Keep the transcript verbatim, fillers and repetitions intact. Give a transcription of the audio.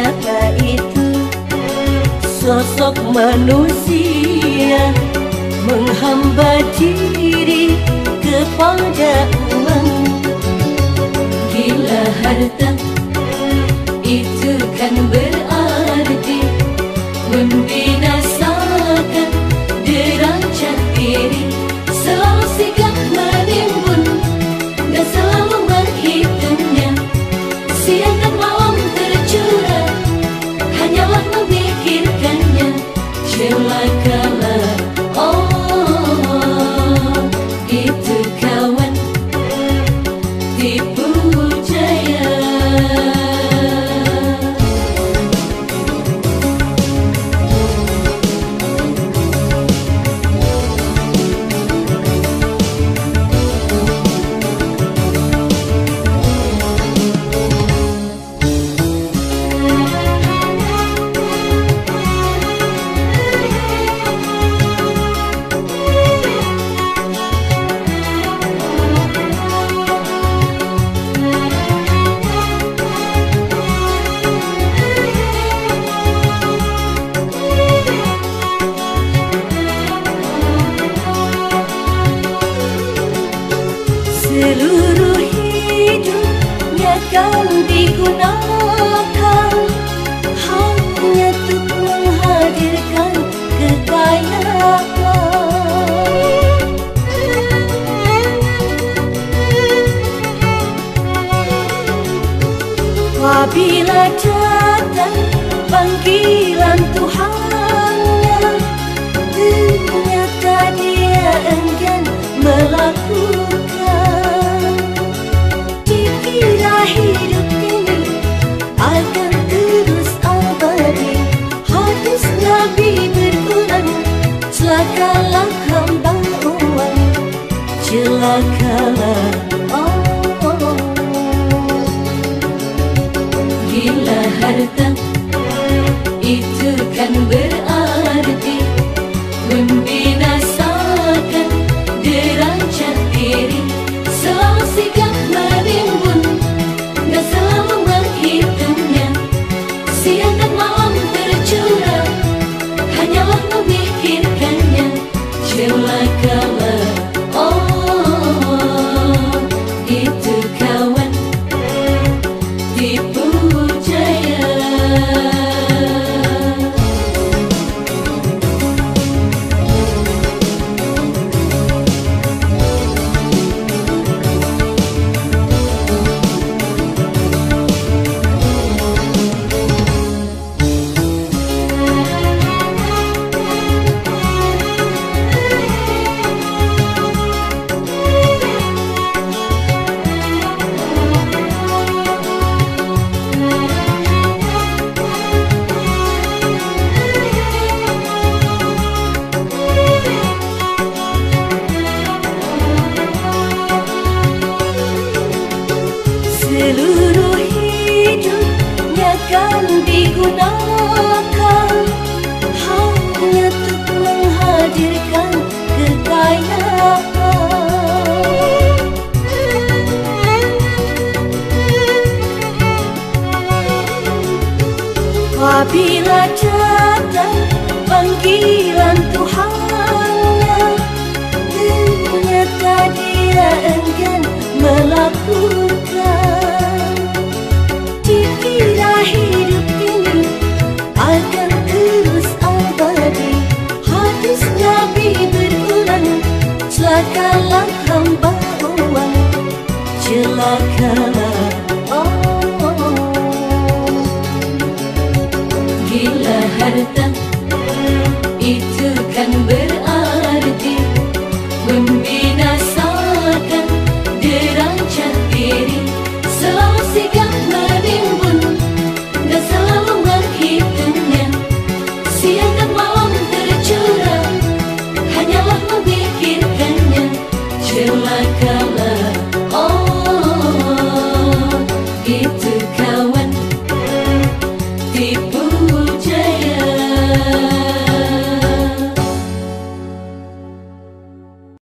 Siapa itu sosok manusia menghamba diri kepada uang? Gila harta itu kan berarti membinasakan derajat diri. Selalu sigap menimbun dan selalu menghitungnya. Siang dan malam tercurah, hanyalah memikirkannya. Celakalah, oh itu kawan tipu jaya. Seluruh hidupnya kan digunakan hanya untuk menghadirkan kekayaan. Apabila datang panggilan Tuhannya, ternyata dia enggan melakukan. Dikira hidup ini akan terus abadi, hadis Nabi berulang, celakalah hamba uang, celakalah, oh, oh. Gila harta itu kan berarti membinasakan derajat diri. Selalu sigap menimbun dan selalu menghitungnya. Siang dan malam tercurah, hanyalah memikirkannya. Celakalah, oh itu kawan tipu jaya. Seluruh hidupnya kan digunakan hanya untuk menghadirkan kekayaan. Apabila datang panggilan Tuhannya, ternyata dia enggan melakukan. Dikira hidup ini akan terus abadi, hadis Nabi berulang, celakalah hamba uang, celakalah, oh, oh. Gila harta itu kan berarti membinasakan derajat diri. Selalu sigap menimbun dan selalu menghitungnya. Siang dan malam tercurah, hanyalah memikirkannya. Celaka